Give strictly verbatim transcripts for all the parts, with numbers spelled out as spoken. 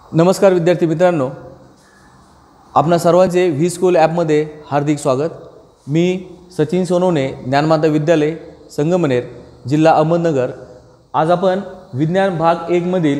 नमस्कार विद्यार्थी मित्रांनो, आपणा सर्वांचे व्ही स्कूल ॲपमध्ये हार्दिक स्वागत। मी सचिन सोनवणे, ज्ञानमाता विद्यालय संगमनेर, जिल्हा अहमदनगर। आज आपण विज्ञान भाग एक मधील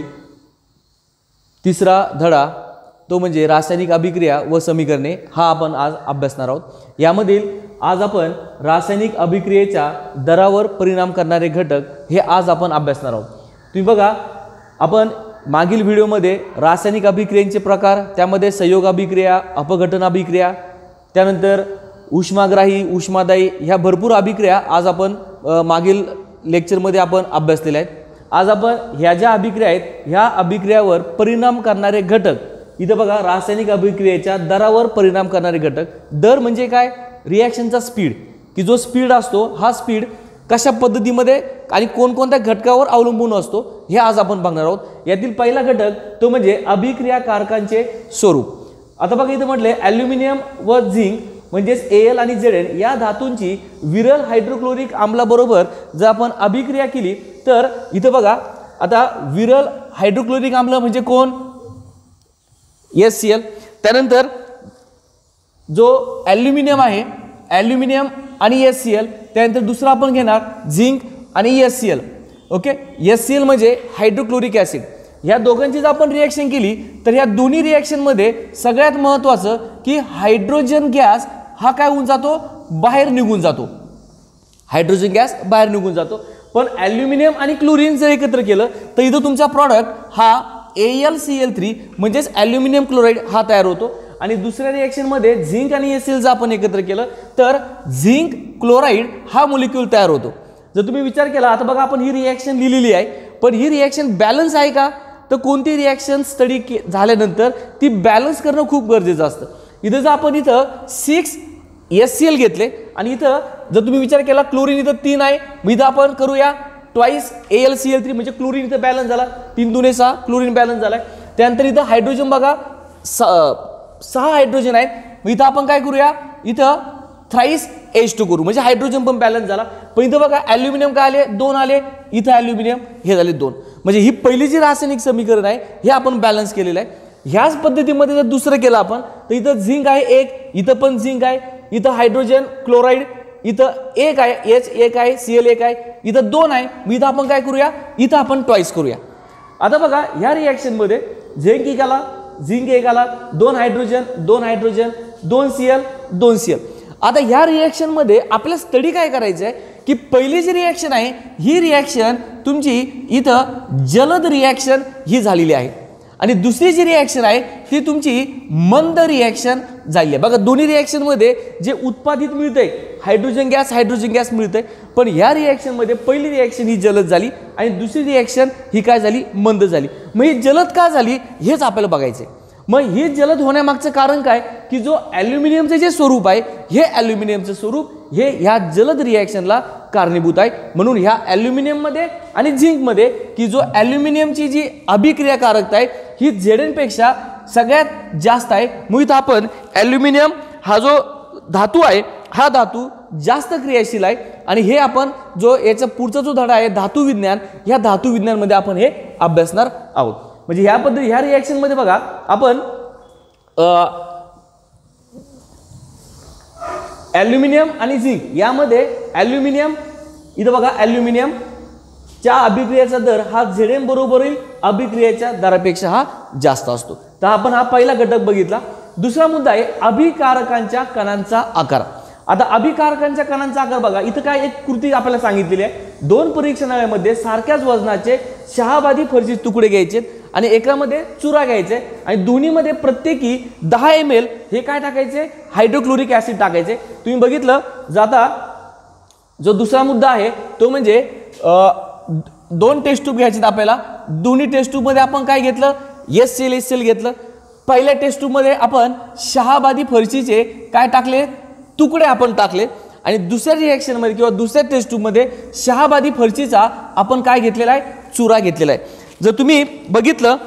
तिसरा धडा तो म्हणजे रासायनिक अभिक्रिया व समीकरणे हा आपण आज अभ्यासणार आहोत। यामधील आज आपण रासायनिक अभिक्रियेच्या दरावर परिणाम करणारे घटक हे आज आपण अभ्यासणार आहोत। तुम्ही बघा, आपण मागील व्हिडिओमध्ये रासायनिक अभिक्रियांचे प्रकार, त्यामध्ये संयोग अभिक्रिया, अपघटन अभिक्रिया, त्यानंतर उष्माग्राही, उष्मादायी ह्या भरपूर अभिक्रिया आज आपण मागील लेक्चरमध्ये आपण अभ्यासलेल्या आहेत। आज आपण ह्या ज्या अभिक्रिया आहेत ह्या अभिक्रियावर परिणाम करणारे घटक इथे बघा, रासायनिक अभिक्रियेच्या दरावर परिणाम करणारे घटक। दर म्हणजे काय? रिॲक्शनचा स्पीड, की जो स्पीड असतो हा स्पीड कशा पद्धतीमध्ये आणि कोणकोणत्या घटकावर अवलंबून असतो हे आज आपण बघणार आहोत। यातील पहिला घटक तो म्हणजे अभिक्रियाकारकांचे स्वरूप। आता बघा, इथे म्हटले ॲल्युमिनियम व झिंक म्हणजेच एल आणि झेड या धातूंची विरल हायड्रोक्लोरिक आम्लाबरोबर जर आपण अभिक्रिया केली तर इथे बघा, आता विरल हायड्रोक्लोरिक आम्ल म्हणजे कोण? S C L. त्यानंतर जो ॲल्युमिनियम आहे, ॲल्युमिनियम आणि एस सी एल, त्यानंतर दुसरा आपण घेणार झिंक आणि S C L. Okay, S C L म्हणजे हायड्रोक्लोरिक ॲसिड। ह्या दोघांची जर आपण रिॲक्शन केली तर ह्या दोन्ही रिॲक्शनमध्ये सगळ्यात महत्त्वाचं की हायड्रोजन गॅस हा काय होऊन जातो? बाहेर निघून जातो। हायड्रोजन गॅस बाहेर निघून जातो। पण ॲल्युमिनियम आणि क्लोरीन जर एकत्र केलं तर इथं तुमचा प्रॉडक्ट हा A L C L three म्हणजेच ॲल्युमिनियम क्लोराईड हा तयार होतो। आणि दुसऱ्या रिॲक्शनमध्ये झिंक आणि एस सी एल जर आपण एकत्र केलं तर झिंक क्लोराईड हा मॉलिक्यूल तयार होतो। जर तुम्ही विचार केला, आता बघा आपण ही रिॲक्शन लिहिलेली आहे, पण ही रिॲक्शन बॅलन्स आहे का? तर कोणती रिॲक्शन स्टडी झाल्यानंतर ती बॅलन्स करणं खूप गरजेचं असतं। इथं जर आपण इथं सिक्स एस सी एल घेतले आणि इथं जर तुम्ही विचार केला क्लोरीन इथं तीन आहे, मग इथं आपण करूया twice A L C L three म्हणजे क्लोरीन इथं बॅलन्स झाला, तीन दुने सहा क्लोरीन बॅलन्स झालाय। त्यानंतर इथं हायड्रोजन बघा सहा हायड्रोजन आहेत, मग इथं आपण काय करूया, इथं थ्राईस एच टू करू म्हणजे हायड्रोजन पण बॅलन्स झाला। पण इथं बघा ॲल्युमिनियम काय आले? दोन आले, इथं ॲल्युमिनियम हे झाले दोन, म्हणजे ही पहिली जी रासायनिक समीकरण आहे हे आपण बॅलन्स केलेलं आहे। ह्याच पद्धतीमध्ये जर दुसरं केलं आपण तर इथं झिंक आहे एक, इथं पण झिंक आहे, इथं हायड्रोजन क्लोराईड इथं एक आहे, एच एक आहे, सी एल एक आहे, इथं दोन आहे, मग इथं आपण काय करूया, इथं आपण ट्वाईस करूया। आता बघा ह्या रिॲक्शनमध्ये झिंक एक आला, झिंक एक आला, दोन हायड्रोजन दोन हायड्रोजन दोन सी एल दोन सी एल। आता ह्या रिॲक्शनमध्ये आपल्याला स्टडी काय करायचं आहे की पहिली जी रिॲक्शन आहे ही रिॲक्शन तुमची इथं जलद रिॲक्शन ही झालेली आहे आणि दुसरी जी रिॲक्शन आहे ती तुमची मंद रिॲक्शन झाली आहे। बघा दोन्ही रिॲक्शनमध्ये जे उत्पादित मिळतंय हायड्रोजन गॅस हायड्रोजन गॅस मिळतंय, पण ह्या रिॲक्शनमध्ये पहिली रिॲक्शन ही जलद झाली आणि दुसरी रिॲक्शन ही काय झाली? मंद झाली। मग ही जलद का झाली हेच आपल्याला बघायचं आहे। मग हे जलद होण्यामागचं कारण काय की जो ॲल्युमिनियमचं जे स्वरूप आहे हे ॲल्युमिनियमचं स्वरूप हे ह्या जलद रिॲक्शनला कारणीभूत आहे। म्हणून ह्या ॲल्युमिनियममध्ये आणि झिंकमध्ये की जो ॲल्युमिनियमची जी अभिक्रियाकारकता आहे ही झेडनपेक्षा सगळ्यात जास्त आहे। मग इथं आपण ॲल्युमिनियम हा जो धातू आहे हा धातू जास्त क्रियाशील आहे आणि हे आपण जो याचा पुढचा जो धडा आहे धातू विज्ञान, ह्या धातू विज्ञानमध्ये आपण हे अभ्यासणार आहोत। म्हणजे ह्या पद्धती ह्या रिॲक्शन मध्ये बघा आपण ॲल्युमिनियम आणि झिंक यामध्ये ॲल्युमिनियम इथं बघा ॲल्युमिनियम च्या अभिक्रियेचा दर हा झेडएम बरोबरील अभिक्रियेच्या दरापेक्षा हा जास्त असतो। तर आपण हा पहिला घटक बघितला। दुसरा मुद्दा आहे अभिकारकांच्या कणांचा आकार। आता अभिकारकांच्या कणांचा आकार बघा, इथं काय एक कृती आपल्याला सांगितलेली आहे, दोन परीक्षणालयामध्ये सारख्याच वजनाचे शहाबादी फरशी तुकडे घ्यायचे आणि एकामध्ये चुरा घ्यायचे आणि दोन्हीमध्ये प्रत्येकी दहा एम एल हे काय टाकायचे? हायड्रोक्लोरिक ॲसिड टाकायचे। तुम्ही बघितलं जाता जो दुसरा मुद्दा आहे तो म्हणजे दोन टेस्ट ट्यूब घ्यायचे आपल्याला। दोन्ही टेस्ट ट्यूबमध्ये आपण काय घेतलं? S C L S C L घेतलं। पहिल्या टेस्ट ट्यूबमध्ये आपण शहाबादी फरशीचे काय टाकले? तुकडे आपण टाकले आणि दुसऱ्या रिॲक्शनमध्ये किंवा दुसऱ्या टेस्ट ट्यूबमध्ये शहाबादी फरशीचा आपण काय घेतलेला आहे? चुरा घेतलेला आहे। जर तुम्ही बघितलं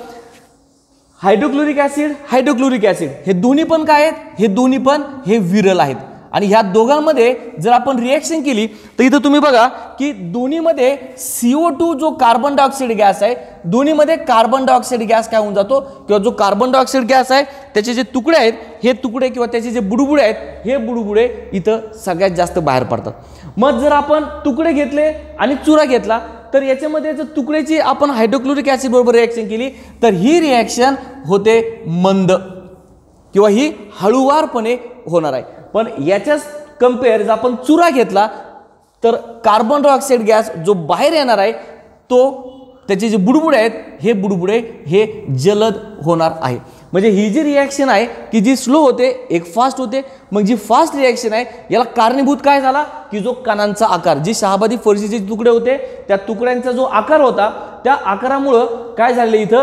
हायड्रोक्लोरिक ॲसिड हायड्रोक्लोरिक ॲसिड हे दोन्ही पण काय आहेत? हे दोन्ही पण हे विरल आहेत आणि ह्या दोघांमध्ये जर आपण रिॲक्शन केली तर इथं तुम्ही बघा की दोन्हीमध्ये सी ओ टू जो कार्बन डायऑक्साईड गॅस आहे, दोन्हीमध्ये कार्बन डायऑक्साईड गॅस काय होऊन जातो किंवा जो कार्बन डायऑक्साईड गॅस आहे त्याचे जे तुकडे आहेत हे तुकडे किंवा त्याचे जे बुडबुडे आहेत हे बुडबुडे इथं सगळ्यात जास्त बाहेर पडतात. मग जर आपण तुकडे घेतले आणि चुरा घेतला तर याच्यामध्ये जर तुकड्याची आपण हायड्रोक्लोरिक ॲसिड बरोबर रिॲक्शन केली तर ही रिॲक्शन होते मंद किंवा ही हळूवारपणे होणार आहे. पण याच्याच कंपेअर जर आपण चुरा घेतला तर कार्बन डायऑक्साईड गॅस जो बाहेर येणार आहे तो त्याचे जे बुडबुडे आहेत हे बुडबुडे हे जलद होणार आहे. म्हणजे ही जी रिॲक्शन आहे की जी स्लो होते एक फास्ट होते. मग जी फास्ट रिॲक्शन आहे याला कारणीभूत काय झाला की जो कणांचा आकार, जी शहाबादी फरशीचे तुकडे होते त्या तुकड्यांचा जो आकार होता त्या आकारामुळं काय झालेलं इथं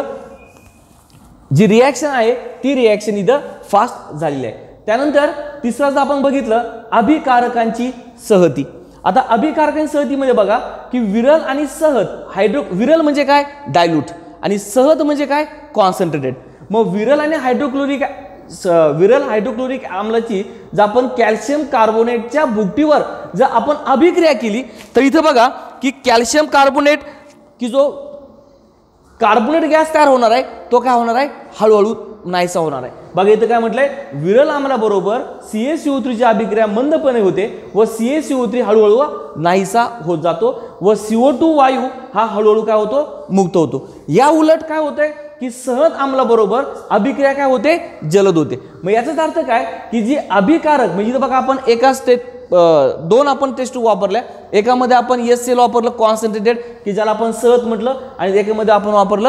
जी रिॲक्शन आहे ती रिॲक्शन इथं फास्ट झालेली आहे. त्यानंतर तिसरा जर आपण बघितलं अभिकारकांची सहती. आता अभिकारकांची सहतीमध्ये बघा की विरल आणि सहत हायड्रो विरल म्हणजे काय डायल्यूट आणि सहत म्हणजे काय कॉन्सन्ट्रेटेड. मग विरल आणि हायड्रोक्लोरिक विरल हायड्रोक्लोरिक आम्लाची जर आपण कॅल्शियम कार्बोनेटच्या भुकटीवर जर आपण अभिक्रिया केली तर इथं बघा की कॅल्शियम कार्बोनेट की जो कार्बोनेट गॅस तयार होणार आहे तो काय होणार आहे हळूहळू नाहीसा होणार आहे. बघा इथं काय म्हटलंय विरल आम्लाबरोबर C A C O three ची अभिक्रिया मंदपणे होते व C A C O three हळूहळू नाहीसा होत जातो व सी ओ टू वायू हा हळूहळू काय होतो मुक्त होतो. या उलट काय होतंय की सहज आम्लाबरोबर अभिक्रिया काय होते जलद होते. मग याचाच अर्थ काय की जी अभिकारक म्हणजे इथं बघा आपण एकाच ते दोन आपण टेस्ट वापरल्या, एकामध्ये आपण एस सेल वापरलं कॉन्सन्ट्रेटेड की ज्याला आपण सहज म्हटलं आणि एकामध्ये आपण वापरलं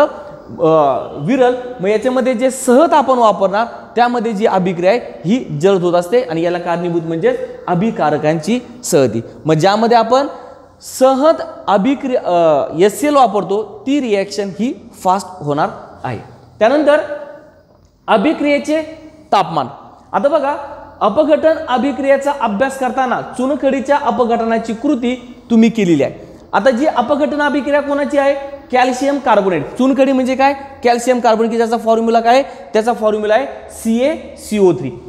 विरल. मग याच्यामध्ये जे सहज आपण वापरणार त्यामध्ये जी अभिक्रिया आहे ही जलद होत असते आणि याला कारणीभूत म्हणजे अभिकारकांची सहती. मग ज्यामध्ये आपण सहज अभिक्रिया एस सेल वापरतो ती रिॲक्शन ही फास्ट होणार आहे. त्यानंतर अभिक्रियेचे तापमान. आता बघा अपघटन अभिक्रियेचा अभ्यास करताना चुनखडीच्या अपघटनाची कृती तुम्ही केलेली आहे. आता जी अपघटन अभिक्रिया कोणाची आहे कॅल्शियम कार्बोनेट. चुनखडी म्हणजे काय कॅल्शियम कार्बोनेट की ज्याचा फॉर्म्युला काय त्याचा फॉर्म्युला आहे C A C O three.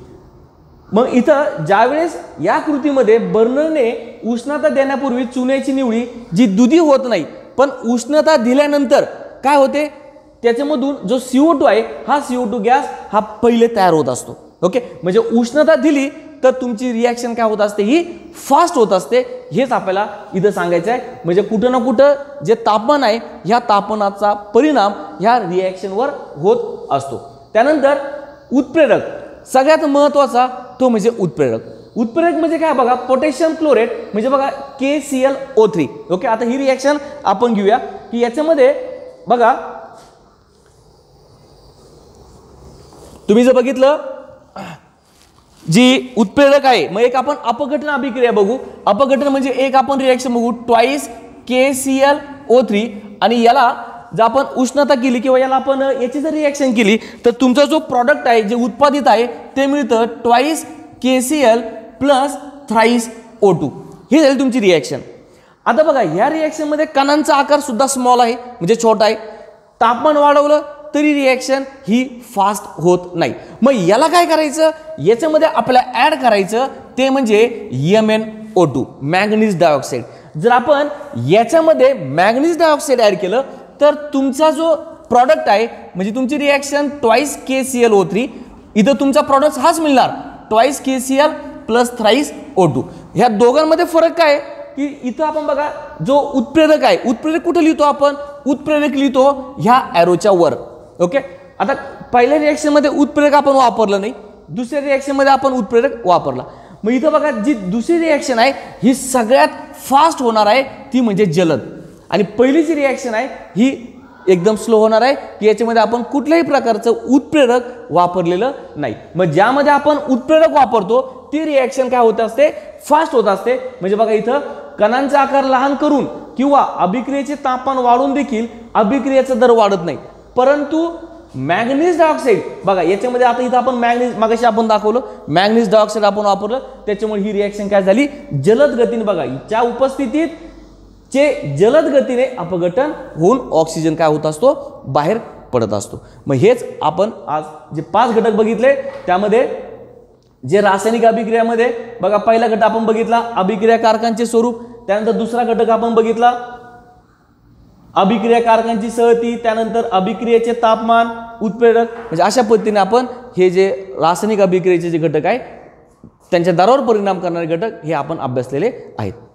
मग इथं ज्यावेळेस या कृतीमध्ये बर्नरने उष्णता देण्यापूर्वी चुन्याची निवडी जी दुधी होत नाही पण उष्णता दिल्यानंतर काय होते त्याच्यामधून जो सी ओ टू आहे हा सी ओ टू गॅस हा पहिले तयार होत असतो. ओके म्हणजे उष्णता दिली तर तुमची रिॲक्शन काय होत असते ही फास्ट होत असते. हेच आपल्याला इथं सांगायचं आहे. म्हणजे कुठं ना कुठं जे तापमान आहे ह्या तापमानाचा परिणाम ह्या रिॲक्शनवर होत असतो. त्यानंतर उत्प्रेरक सगळ्यात महत्त्वाचा तो म्हणजे उत्प्रेरक. उत्प्रेरक म्हणजे काय बघा पोटॅशियम क्लोरेट म्हणजे बघा K C L O three. Okay आता ही रिॲक्शन आपण घेऊया की याच्यामध्ये बघा तुम्ही जर बघितलं जी उत्प्रेरक आहे मग एक आपण अपघटन अभिक्रिया बघू. अपघटन म्हणजे एक आपण रिॲक्शन बघू twice K C L O three आणि याला जर आपण उष्णता केली किंवा याला आपण याची जर रिॲक्शन केली तर तुमचा जो प्रॉडक्ट आहे जे उत्पादित आहे ते मिळतं twice K C L plus thrice O two. ही झाली तुमची रिॲक्शन. आता बघा ह्या रिॲक्शनमध्ये कणांचा आकार सुद्धा स्मॉल आहे म्हणजे छोटा आहे. तापमान वाढवलं तरी रिॲक्शन ही फास्ट होत नाही. मग याला काय करायचं याच्यामध्ये आपल्याला ॲड करायचं ते म्हणजे M N O two manganese dioxide. जर आपण याच्यामध्ये मॅंगनीज डायऑक्साईड ॲड केलं तर तुमचा जो प्रॉडक्ट आहे म्हणजे तुमची reaction twice K C L O three इथं तुमचा प्रॉडक्ट हाच मिळणार twice K C L plus thrice O two. ह्या दोघांमध्ये फरक काय की इथं आपण बघा जो उत्प्रेरक आहे उत्प्रेरक कुठे लिहितो आपण उत्प्रेरक लिहितो ह्या ॲरोच्या वर. ओके आता पहिल्या रिॲक्शनमध्ये उत्प्रेरक आपण वापरलं नाही, दुसऱ्या रिॲक्शनमध्ये आपण उत्प्रेरक वापरला. मग इथं बघा जी दुसरी रिॲक्शन आहे ही सगळ्यात फास्ट होणार आहे ती म्हणजे जलद आणि पहिली जी रिॲक्शन आहे ही एकदम स्लो होणार आहे की याच्यामध्ये आपण कुठल्याही प्रकारचं उत्प्रेरक वापरलेलं नाही. मग ज्यामध्ये आपण उत्प्रेरक वापरतो ती रिॲक्शन काय होत असते फास्ट होत असते. म्हणजे बघा इथं कणांचा आकार लहान करून किंवा अभिक्रियेचे तापमान वाढून देखील अभिक्रियेचा दर वाढत नाही. परंतु मॅंगनीज डायऑक्साईड बघा याच्यामध्ये आता इथं आपण मॅंगनीज मागाशी आपण दाखवलं मॅंगनीज डायऑक्साईड आपण वापरलं त्याच्यामुळे ही रिॲक्शन काय झाली जलद गतीने बघा च्या उपस्थितीत चे जलद गतीने अपघटन होऊन ऑक्सिजन काय होत असतो बाहेर पडत असतो. मग हेच आपण आज जे पाच घटक बघितले त्यामध्ये जे रासायनिक अभिक्रियामध्ये बघा पहिला घटक आपण बघितला अभिक्रियाकारकांचे स्वरूप, त्यानंतर दुसरा घटक आपण बघितला अभिक्रियाकारकांची सहती, त्यानंतर अभिक्रियेचे तापमान, उत्प्रेरक, म्हणजे अशा पद्धतीने आपण हे जे रासायनिक अभिक्रियेचे जे घटक आहे त्यांच्या दरावर परिणाम करणारे घटक हे आपण अभ्यासलेले आहेत.